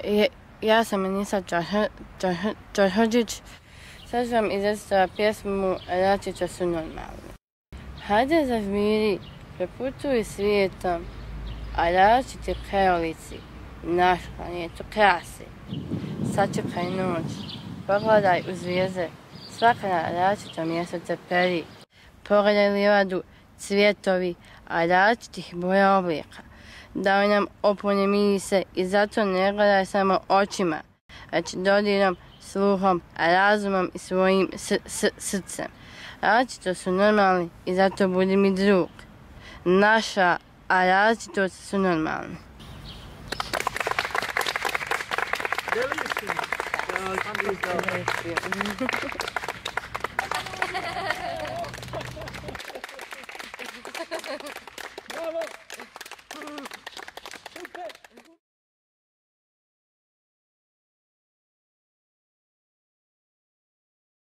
Ja sam Enisa Čorhođić. Sad ću vam izvestiti pjesmu Račića su normalni. Hajde zažmiri, preputuj svijetom, a različiti krajolici naš planetu krasi. Sačekaj noć, pogledaj u zvijezde, svaka na različito mjesto te peri. Pogledaj livadu, cvjetovi, a različitih boja oblika. Daj nam opune mirise i zato ne gledaj samo očima, već dodirom, sluhom, razumom i svojim srcem. Različito su normalni i zato budi mi drug. Naša, a različitost su normalni. Bellissimo!